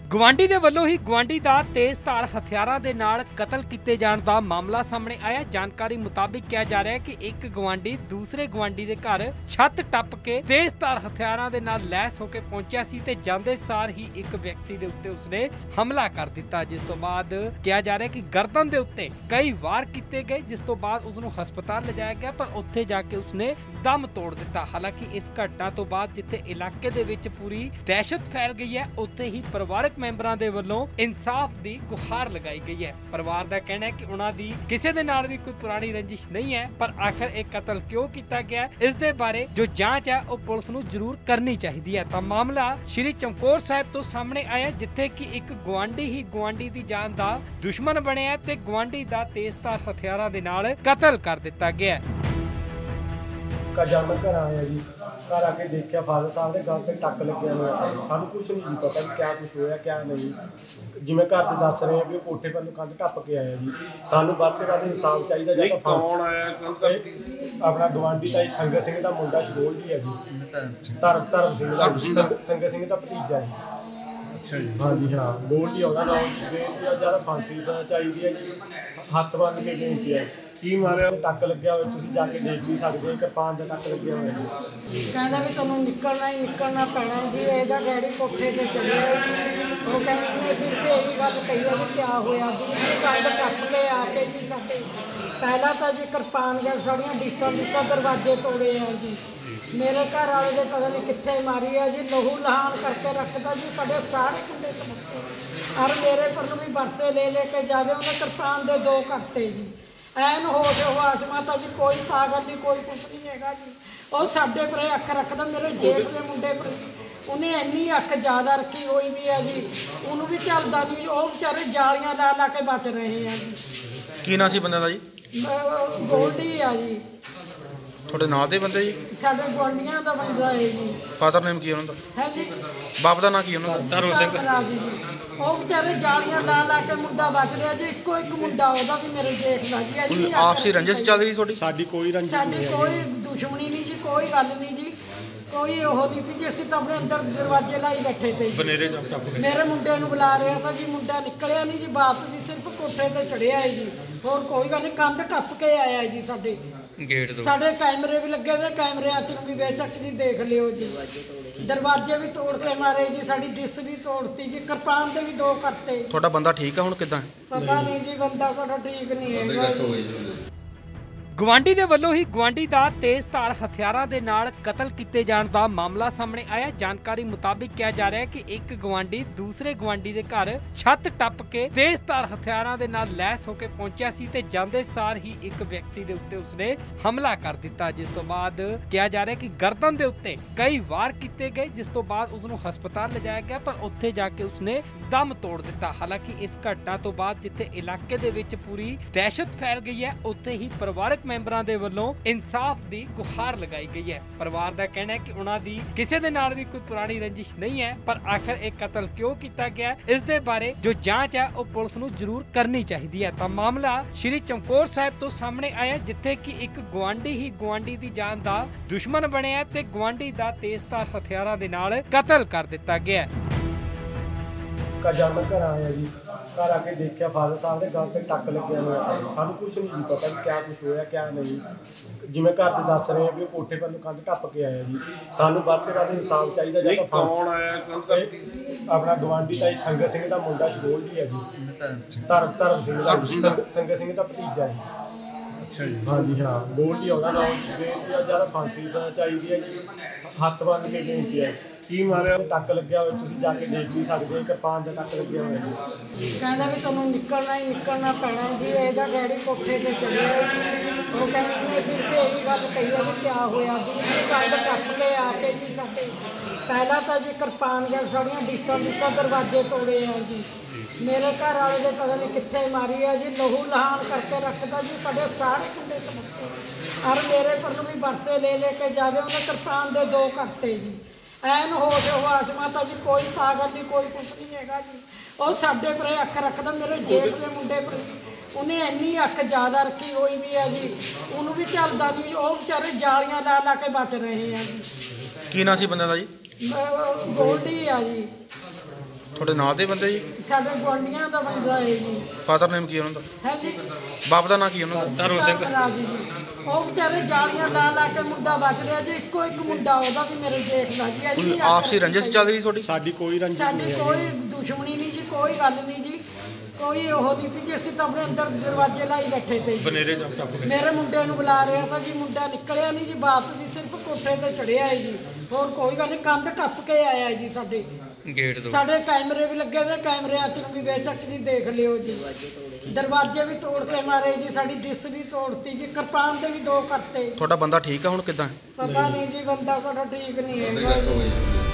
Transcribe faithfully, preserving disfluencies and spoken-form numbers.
ਗਵਾਂਢੀ ਦੇ ਵੱਲੋਂ ਹੀ ਗਵਾਂਢੀ ਦਾ ਤੇਜ਼ ਧਾਰ ਹਥਿਆਰਾਂ ਦੇ ਨਾਲ ਕਤਲ ਕੀਤੇ ਜਾਣ ਦਾ ਮਾਮਲਾ ਸਾਹਮਣੇ ਆਇਆ। ਜਾਣਕਾਰੀ ਮੁਤਾਬਿਕ ਕਿਹਾ ਜਾ ਰਿਹਾ ਹੈ ਕਿ ਇੱਕ ਗਵਾਂਢੀ ਦੂਸਰੇ ਗਵਾਂਢੀ ਦੇ ਘਰ ਛੱਤ ਟੱਪ ਕੇ ਤੇਜ਼ ਧਾਰ ਹਥਿਆਰਾਂ ਦੇ ਨਾਲ ਲੈਸ ਹੋ ਕੇ ਪਹੁੰਚਿਆ ਸੀ ਤੇ ਜਾਂਦੇ ਸਾਰ ਹੀ ਇੱਕ ਵਿਅਕਤੀ ਦੇ ਉੱਤੇ ਉਸਨੇ ਹਮਲਾ ਕਰ ਦਿੱਤਾ, ਜਿਸ ਤੋਂ ਬਾਅਦ ਕਿਹਾ ਜਾ ਰਿਹਾ ਕਿ ਗਰਦਨ ਦੇ ਉੱਤੇ ਕਈ ਵਾਰ ਕੀਤੇ ਗਏ, ਜਿਸ ਤੋਂ ਬਾਅਦ ਉਸਨੂੰ ਹਸਪਤਾਲ ਲਿਜਾਇਆ ਗਿਆ ਪਰ ਉੱਥੇ ਜਾ ਕੇ ਉਸਨੇ ਦਮ ਤੋੜ ਦਿੱਤਾ। ਹਾਲਾਂਕਿ ਇਸ ਘਟਨਾ ਤੋਂ ਬਾਅਦ ਜਿੱਥੇ ਇਲਾਕੇ ਦੇ ਵਿੱਚ ਪੂਰੀ ਦਹਿਸ਼ਤ ਫੈਲ ਗਈ ਹੈ, ਉੱਥੇ ਹੀ ਪਰਿਵਾਰਕ ਮੈਂਬਰਾਂ ਦੇ ਵੱਲੋਂ ਇਨਸਾਫ ਦੀ ਗੁਹਾਰ ਲਗਾਈ ਗਈ ਹੈ। ਪਰਿਵਾਰ ਦਾ ਕਹਿਣਾ ਹੈ ਕਿ ਉਹਨਾਂ ਦੀ ਕਿਸੇ ਦੇ ਨਾਲ ਵੀ ਕੋਈ ਪੁਰਾਣੀ ਰੰਜਿਸ਼ ਨਹੀਂ ਹੈ, ਪਰ ਆਖਰ ਇਹ ਕਤਲ ਕਿਉਂ ਕੀਤਾ ਗਿਆ ਇਸ ਦੇ ਬਾਰੇ ਜੋ ਜਾਂਚ ਹੈ ਉਹ ਪੁਲਿਸ ਨੂੰ ਜ਼ਰੂਰ ਕਰਨੀ ਚਾਹੀਦੀ ਹੈ। ਤਾਂ ਮਾਮਲਾ ਸ਼੍ਰੀ ਚਮਕੌਰ ਸਾਹਿਬ ਤੋਂ ਸਾਹਮਣੇ ਆਇਆ, ਜਿੱਥੇ ਕਿ ਇੱਕ ਗਵਾਂਢੀ ਹੀ ਗਵਾਂਢੀ ਦੀ ਜਾਨ ਦਾ ਦੁਸ਼ਮਣ ਬਣਿਆ ਤੇ ਗਵਾਂਢੀ ਦਾ ਤੇਜ਼ਧਾਰ ਹਥਿਆਰਾਂ ਦੇ ਨਾਲ ਕਤਲ ਕਰ ਦਿੱਤਾ ਗਿਆ। ਜਦ ਮੈਂ ਘਰ ਆਇਆ ਜੀ, ਘਰ ਆ ਕੇ ਦੇਖਿਆ ਫਾਦਰ ਸਾਹਿਬ ਦੇ ਗਲ ਤੇ ਟੱਕ ਲੱਗਿਆ ਹੋਇਆ ਸੀ। ਸਾਨੂੰ ਕੁਛ ਨਹੀਂ ਪਤਾ ਵੀ ਕਿਆ ਕੁਛ ਹੋਇਆ ਕਿਆ ਨਹੀਂ। ਜਿਵੇਂ ਘਰ ਦੇ ਦੱਸ ਰਹੇ ਆ ਵੀ ਉਹ ਕੋਠੇ ਪਰ ਨੂੰ ਕੰਧ ਟੱਪ ਕੇ ਆਇਆ ਜੀ। ਸਾਨੂੰ ਵੱਧ ਤੋਂ ਵੱਧ ਇਨਸਾਫ ਚਾਹੀਦਾ। ਜਾਂ ਕੌਣ ਆਇਆ? ਆਪਣਾ ਗਵਾਂਢੀ ਤਾਂ ਸੰਗਤ ਸਿੰਘ ਦਾ ਮੁੰਡਾ ਗੋਲਡੀ ਹੈ ਜੀ, ਧਰਮ ਧਰਮ ਸਿੰਘ ਦਾ ਸੰਗਤ ਸਿੰਘ ਦਾ ਭਤੀਜਾ ਜੀ। ਅੱਛਾ ਜੀ। ਹਾਂਜੀ ਹਾਂ, ਗੋਲਡੀ ਉਹਦਾ ਨਾਮ ਬੇਨਤੀ ਆ, ਜ਼ਿਆਦਾ ਫਾਂਸੀ ਚਾਹੀਦੀ ਹੈ ਜੀ। ਹੱਥ ਬੰਨ੍ਹ ਕੇ ਬੇਨਤੀ ਹੈ। ਕੀ ਮਾਰਿਆ? ਟੱਕ ਲੱਗਿਆ ਹੋਇਆ, ਤੁਸੀਂ ਜਾ ਕੇ ਦੇਖ ਵੀ ਸਕਦੇ। ਕਿਰਪਾਨ ਦਾ ਟੱਕ ਲੱਗਿਆ ਹੋਇਆ ਜੀ। ਕਹਿੰਦਾ ਵੀ ਤੁਹਾਨੂੰ ਨਿਕਲਣਾ ਹੀ ਨਿਕਲਣਾ ਪੈਣਾ ਜੀ। ਇਹਦਾ ਡੈਡੀ ਕੋਠੇ ਤੇ ਚੜਿਆ ਉਹ ਕਹਿੰਦੇ ਨੇ ਸਿਰਫ ਇਹੀ ਗੱਲ ਕਹੀ ਹੈ ਵੀ ਕਿਆ ਹੋਇਆ ਜੀ। ਕੰਧ ਟੱਪ ਕੇ ਆ ਕੇ ਜੀ ਸਾਡੇ ਪਹਿਲਾਂ ਤਾਂ ਜੀ ਕਿਰਪਾਨ ਜਾਂ ਸਾਡੀਆਂ ਡਿਸ਼ਾਂ ਡਿਸ਼ਾਂ ਦਰਵਾਜ਼ੇ ਤੋੜੇ ਆ ਜੀ। ਮੇਰੇ ਘਰ ਵਾਲੇ ਦੇ ਪਤਾ ਨਹੀਂ ਕਿੱਥੇ ਮਾਰੀ ਆ ਜੀ। ਲਹੂ ਲਹਾਨ ਕਰਕੇ ਰੱਖਦਾ ਜੀ। ਸਾਡੇ ਸਾਰੇ ਕੁੰਡੇ ਸਮੱਕੇ ਔਰ ਮੇਰੇ ਪਰ ਨੂੰ ਵੀ ਬਰਸੇ ਲੈ ਲੈ ਕੇ ਜਾਵੇ। ਉਹਨੇ ਕਿਰਪਾਨ ਦੇ ਦੋ ਕੱਟੇ ਜੀ। ਐਨ ਹੋਸ਼ ਹਵਾਸ਼ ਮਾਤਾ ਜੀ, ਕੋਈ ਪਾਗਲ ਨਹੀਂ, ਕੋਈ ਕੁਛ ਨਹੀਂ ਹੈਗਾ ਜੀ। ਉਹ ਸਾਡੇ ਪਰੇ ਅੱਖ ਰੱਖਦਾ, ਮੇਰੇ ਜੇਠ ਦੇ ਮੁੰਡੇ ਪਰ ਉਹਨੇ ਇੰਨੀ ਅੱਖ ਜ਼ਿਆਦਾ ਰੱਖੀ ਹੋਈ ਵੀ ਹੈ ਜੀ। ਉਹਨੂੰ ਵੀ ਚੱਲਦਾ ਨਹੀਂ। ਉਹ ਵਿਚਾਰੇ ਜਾਲੀਆਂ ਲਾ ਲਾ ਕੇ ਬਚ ਰਹੇ ਆ ਜੀ। ਕੀ ਨਾਂ ਸੀ ਬੰਦੇ ਦਾ ਜੀ? ਗੋਲਡੀ ਆ ਜੀ। ਤੁਹਾਡੇ ਨਾਂ ਦੇ ਬੰਦੇ ਜੀ? ਸਾਡੇ ਗੁਆਂਢੀਆਂ ਦਾ ਬੰਦਾ ਹੈ ਜੀ। ਫਾਦਰ ਨੇਮ ਕੀ ਉਹਨਾਂ ਦਾ? ਹੈ ਜੀ। ਬਾਪ ਦਾ ਨਾਂ ਕੀ ਉਹਨਾਂ ਦਾ? ਧਰਮ ਸਿੰਘ ਜੀ। ਉਹ ਵਿਚਾਰੇ ਜਾਲੀਆਂ ਲਾ ਲਾ ਕੇ ਮੁੰਡਾ ਬਚ ਰਿਹਾ ਜੀ। ਇੱਕੋ ਇੱਕ ਮੁੰਡਾ ਉਹਦਾ ਵੀ ਮੇਰੇ ਜੇਠ ਦਾ ਜੀ। ਕੋਈ ਆਪਸੀ ਰੰਜਿਸ਼ ਚੱਲ ਰਹੀ ਤੁਹਾਡੀ? ਸਾਡੀ ਕੋਈ ਰੰਜਿਸ਼ ਨਹੀਂ, ਸਾਡੀ ਕੋਈ ਦੁਸ਼ਮਣੀ ਨਹੀਂ ਜੀ, ਕੋਈ ਗੱਲ ਨਹੀਂ ਜੀ, ਕੋਈ ਉਹ ਨਹੀਂ ਸੀ ਜੀ। ਅਸੀਂ ਤਾਂ ਆਪਣੇ ਅੰਦਰ ਦਰਵਾਜ਼ੇ ਲਾਈ ਬੈਠੇ ਤੇ ਬਨੇਰੇ ਮੇਰੇ ਮੁੰਡੇ ਨੂੰ ਬੁਲਾ ਰਿਹਾ ਤਾਂ ਜੀ। ਮੁੰਡਾ ਨਿਕਲਿਆ ਨਹੀਂ ਜੀ। ਬਾਪ ਜੀ ਸਿਰਫ ਕੋਠੇ ਤੇ ਚੜਿਆ ਹੈ ਜੀ। ਹੋਰ ਕੋਈ ਗੱਲ ਨਹੀਂ। ਕੰਧ ਟੱਪ ਕੇ ਆਇਆ ਜੀ। ਸਾਡੇ ਗੇਟ ਤੋਂ ਸਾਡੇ ਕੈਮਰੇ ਵੀ ਲੱਗੇ ਹੋਏ, ਕੈਮਰਿਆਂ 'ਚ ਵੀ ਬੇਸ਼ੱਕ ਜੀ ਦੇਖ ਲਿਓ ਜੀ। ਦਰਵਾਜ਼ੇ ਵੀ ਤੋੜ ਕੇ ਮਾਰੇ ਜੀ। ਸਾਡੀ ਡਿਸ਼ ਵੀ ਤੋੜਤੀ ਜੀ। ਕਿਰਪਾਨ ਦੇ ਵੀ ਦੋ ਕਰਤੇ। ਤੁਹਾਡਾ ਬੰਦਾ ਠੀਕ ਆ ਹੁਣ? ਕਿੱਦਾਂ? ਪਤਾ ਨਹੀਂ ਜੀ, ਬੰਦਾ ਸਾਡਾ ਠੀਕ ਨਹੀਂ ਹੈਗਾ। ਗਵਾਂਢੀ ਦੇ ਵੱਲੋਂ ਹੀ ਗਵਾਂਢੀ ਦਾ ਤੇਜ਼ ਧਾਰ ਹਥਿਆਰਾਂ ਦੇ ਨਾਲ ਕਤਲ ਕੀਤੇ ਜਾਣ ਦਾ ਮਾਮਲਾ ਸਾਹਮਣੇ ਆਇਆ। ਜਾਣਕਾਰੀ ਮੁਤਾਬਿਕ ਕਿਹਾ ਜਾ ਰਿਹਾ ਹੈ ਕਿ ਇੱਕ ਗਵਾਂਢੀ ਦੂਸਰੇ ਗਵਾਂਢੀ ਦੇ ਘਰ ਛੱਤ ਟੱਪ ਕੇ ਤੇਜ਼ ਧਾਰ ਹਥਿਆਰਾਂ ਦੇ ਨਾਲ ਲੈਸ ਹੋ ਕੇ ਪਹੁੰਚਿਆ ਸੀ ਤੇ ਜਾਂਦੇ ਸਾਰ ਹੀ ਇੱਕ ਵਿਅਕਤੀ ਦੇ ਉੱਤੇ ਉਸਨੇ ਹਮਲਾ ਕਰ ਦਿੱਤਾ, ਜਿਸ ਤੋਂ ਬਾਅਦ ਕਿਹਾ ਜਾ ਰਿਹਾ ਕਿ ਗਰਦਨ ਦੇ ਉੱਤੇ ਕਈ ਵਾਰ ਕੀਤੇ ਗਏ, ਜਿਸ ਤੋਂ ਬਾਅਦ ਉਸਨੂੰ ਹਸਪਤਾਲ ਲਿਜਾਇਆ ਗਿਆ ਪਰ ਉੱਥੇ ਜਾ ਕੇ ਉਸਨੇ ਦਮ ਤੋੜ ਦਿੱਤਾ। ਹਾਲਾਂਕਿ ਇਸ ਘਟਨਾ ਤੋਂ ਬਾਅਦ ਜਿੱਥੇ ਇਲਾਕੇ ਦੇ ਵਿੱਚ ਪੂਰੀ ਦਹਿਸ਼ਤ ਫੈਲ ਗਈ ਹੈ, ਉੱਥੇ ਹੀ ਪਰਿਵਾਰਕ ਮੈਂਬਰਾਂ ਦੇ ਵੱਲੋਂ ਇਨਸਾਫ ਦੀ ਗੁਹਾਰ ਲਗਾਈ ਗਈ ਹੈ। ਪਰਿਵਾਰ ਦਾ ਕਹਿਣਾ ਹੈ ਕਿ ਉਹਨਾਂ ਦੀ ਕਿਸੇ ਦੇ ਨਾਲ ਵੀ ਕੋਈ ਪੁਰਾਣੀ ਰੰਜਿਸ਼ ਨਹੀਂ ਹੈ, ਪਰ ਆਖਰ ਇਹ ਕਤਲ ਕਿਉਂ ਕੀਤਾ ਗਿਆ ਇਸ ਦੇ ਬਾਰੇ ਜੋ ਜਾਂਚ ਹੈ ਉਹ ਪੁਲਿਸ ਨੂੰ ਜ਼ਰੂਰ ਕਰਨੀ ਚਾਹੀਦੀ ਹੈ। ਤਾਂ ਮਾਮਲਾ ਸ਼੍ਰੀ ਚਮਕੌਰ ਸਾਹਿਬ ਤੋਂ ਸਾਹਮਣੇ ਆਇਆ, ਜਿੱਥੇ ਕਿ ਇੱਕ ਗਵਾਂਢੀ ਹੀ ਗਵਾਂਢੀ ਦੀ ਜਾਨ ਦਾ ਦੁਸ਼ਮਣ ਬਣਿਆ ਤੇ ਗਵਾਂਢੀ ਦਾ ਤੇਜ਼ਧਾਰ ਹਥਿਆਰਾਂ ਦੇ ਨਾਲ ਕਤਲ ਕਰ ਦਿੱਤਾ ਗਿਆ। ਜਦ ਮੈਂ ਘਰ ਆਇਆ ਜੀ, ਘਰ ਆ ਕੇ ਦੇਖਿਆ ਫਾਦਰ ਸਾਹਿਬ ਦੇ ਗਲ ਤੇ ਟੱਕ ਲੱਗਿਆ ਹੋਇਆ ਸੀ। ਸਾਨੂੰ ਕੁਛ ਨਹੀਂ ਪਤਾ ਵੀ ਕਿਆ ਕੁਛ ਹੋਇਆ ਕਿਆ ਨਹੀਂ। ਜਿਵੇਂ ਘਰ ਦੇ ਦੱਸ ਰਹੇ ਆ ਵੀ ਉਹ ਕੋਠੇ ਪਰ ਨੂੰ ਕੰਧ ਟੱਪ ਕੇ ਆਇਆ ਜੀ। ਸਾਨੂੰ ਵੱਧ ਤੋਂ ਵੱਧ ਇਨਸਾਫ ਚਾਹੀਦਾ। ਜਾਂ ਕੌਣ ਆਇਆ? ਆਪਣਾ ਗਵਾਂਢੀ ਤਾਂ ਸੰਗਤ ਸਿੰਘ ਦਾ ਮੁੰਡਾ ਗੋਲਡੀ ਹੈ ਜੀ, ਧਰਮ ਧਰਮ ਸਿੰਘ ਦਾ ਸੰਗਤ ਸਿੰਘ ਦਾ ਭਤੀਜਾ ਜੀ। ਅੱਛਾ ਜੀ। ਹਾਂਜੀ ਹਾਂ, ਗੋਲਡੀ ਉਹਦਾ ਨਾਮ ਬੇਨਤੀ ਆ, ਜ਼ਿਆਦਾ ਫਾਂਸੀ ਚਾਹੀਦੀ ਹੈ ਜੀ। ਹੱਥ ਬੰਨ੍ਹ ਕੇ ਬੇਨਤੀ ਹੈ। ਕੀ ਮਾਰਿਆ? ਟੱਕ ਲੱਗਿਆ ਹੋਇਆ, ਤੁਸੀਂ ਜਾ ਕੇ ਦੇਖ ਵੀ ਸਕਦੇ। ਕਿਰਪਾਨ ਦਾ ਟੱਕ ਲੱਗਿਆ ਹੋਇਆ ਜੀ। ਕਹਿੰਦਾ ਵੀ ਤੁਹਾਨੂੰ ਨਿਕਲਣਾ ਹੀ ਨਿਕਲਣਾ ਪੈਣਾ ਜੀ। ਇਹਦਾ ਡੈਡੀ ਕੋਠੇ ਤੇ ਚੜਿਆ ਜੀ। ਉਹ ਕਹਿੰਦੇ ਨੇ ਸਿਰਫ ਇਹੀ ਗੱਲ ਕਹੀ ਹੈ ਵੀ ਕਿਆ ਹੋਇਆ ਜੀ। ਕੰਧ ਟੱਪ ਕੇ ਆ ਕੇ ਜੀ ਸਾਡੇ ਪਹਿਲਾਂ ਤਾਂ ਜੀ ਕਿਰਪਾਨ ਜਾਂ ਸਾਡੀਆਂ ਡਿਸ਼ਾਂ ਡਿਸ਼ਾਂ ਦਰਵਾਜ਼ੇ ਤੋੜੇ ਆ ਜੀ। ਮੇਰੇ ਘਰ ਵਾਲੇ ਦੇ ਪਤਾ ਨਹੀਂ ਕਿੱਥੇ ਮਾਰੀ ਆ ਜੀ। ਲਹੂ ਲਹਾਨ ਕਰਕੇ ਰੱਖਦਾ ਜੀ। ਸਾਡੇ ਸਾਰੇ ਕੁੰਡੇ ਸਮੱਕੇ ਔਰ ਮੇਰੇ ਪਰ ਨੂੰ ਵੀ ਬਰਸੇ ਲੈ ਲੈ ਕੇ ਜਾਵੇ। ਉਹਨੇ ਕਿਰਪਾਨ ਦੇ ਦੋ ਕੱਟੇ ਜੀ। ਐਨ ਹੋਸ਼ ਹਵਾਸ਼ ਮਾਤਾ ਜੀ, ਕੋਈ ਪਾਗਲ ਨਹੀਂ, ਕੋਈ ਕੁਛ ਨਹੀਂ ਹੈਗਾ ਜੀ। ਉਹ ਸਾਡੇ ਪਰੇ ਅੱਖ ਰੱਖਦਾ, ਮੇਰੇ ਜੇਠ ਦੇ ਮੁੰਡੇ ਪਰ ਉਹਨੇ ਇੰਨੀ ਅੱਖ ਜ਼ਿਆਦਾ ਰੱਖੀ ਹੋਈ ਵੀ ਹੈ ਜੀ। ਉਹਨੂੰ ਵੀ ਚੱਲਦਾ ਨਹੀਂ। ਉਹ ਵਿਚਾਰੇ ਜਾਲੀਆਂ ਲਾ ਲਾ ਕੇ ਬਚ ਰਹੇ ਆ ਜੀ। ਕੀ ਨਾਂ ਸੀ ਬੰਦੇ ਦਾ ਜੀ? ਗੋਲਡੀ ਆ ਜੀ। ਤੁਹਾਡੇ ਨਾਂ ਦੇ ਬੰਦੇ ਜੀ? ਸਾਡੇ ਗੁਆਂਢੀਆਂ ਦਾ ਬੰਦਾ ਹੈ ਜੀ। ਫਾਦਰ ਨੇਮ ਕੀ ਉਹਨਾਂ ਦਾ? ਹੈ ਜੀ ਬਾਪ ਦਾ ਨਾਂ ਕੀ ਉਹਨਾਂ ਦਾ? ਧਰਮ ਜੀ। ਉਹ ਵਿਚਾਰੇ ਜਾਲੀਆਂ ਲਾ ਲਾ ਕੇ ਮੁੰਡਾ ਬਚ ਰਿਹਾ ਜੀ। ਇੱਕੋ ਇੱਕ ਮੁੰਡਾ ਉਹਦਾ ਵੀ ਮੇਰੇ ਜੇਠ ਦਾ ਜੀ। ਕੋਈ ਆਪਸੀ ਰੰਜਿਸ਼ ਚੱਲ ਰਹੀ ਤੁਹਾਡੀ? ਸਾਡੀ ਕੋਈ ਰੰਜਿਸ਼ ਸਾਡੀ ਨਹੀਂ ਹੈ ਕੋਈ ਦੁਸ਼ਮਣੀ ਨਹੀਂ ਜੀ, ਕੋਈ ਗੱਲ ਨਹੀਂ ਜੀ, ਕੋਈ ਉਹ ਨਹੀਂ ਸੀ ਜੀ। ਅਸੀਂ ਤਾਂ ਆਪਣੇ ਅੰਦਰ ਦਰਵਾਜ਼ੇ ਲਾਈ ਬੈਠੇ ਤੇ ਬਨੇਰੇ ਜੱਪ ਟੱਪ ਮੇਰੇ ਮੁੰਡੇ ਨੂੰ ਬੁਲਾ ਰਿਹਾ ਤਾਂ ਜੀ, ਮੁੰਡਾ ਨਿਕਲਿਆ ਨਹੀਂ ਜੀ। ਬਾਪ ਵੀ ਸਿਰਫ ਕੋਠੇ ਤੇ ਚੜਿਆ ਹੈ ਜੀ, ਹੋਰ ਕੋਈ ਗੱਲ ਨਹੀਂ। ਕੰਧ ਟੱਪ ਕੇ ਆਇਆ ਜੀ ਸਾਡੇ ਗੇਟ ਤੋਂ। ਸਾਡੇ ਕੈਮਰੇ ਵੀ ਲੱਗੇ ਹੋਏ, ਕੈਮਰਿਆਂ 'ਚ ਵੀ ਬੇਸ਼ੱਕ ਜੀ ਦੇਖ ਲਿਓ ਜੀ। ਦਰਵਾਜ਼ੇ ਵੀ ਤੋੜ ਕੇ ਮਾਰੇ ਜੀ, ਸਾਡੀ ਡਿਸ ਵੀ ਤੋੜਤੀ ਜੀ, ਕਿਰਪਾਨ ਦੇ ਵੀ ਦੋ ਕਰਤੇ। ਤੁਹਾਡਾ ਬੰਦਾ ਠੀਕ ਆ ਹੁਣ ਕਿੱਦਾਂ? ਪਤਾ ਨਹੀਂ ਜੀ, ਬੰਦਾ ਸਾਡਾ ਠੀਕ ਨਹੀਂ ਹੈਗਾ ਜੀ।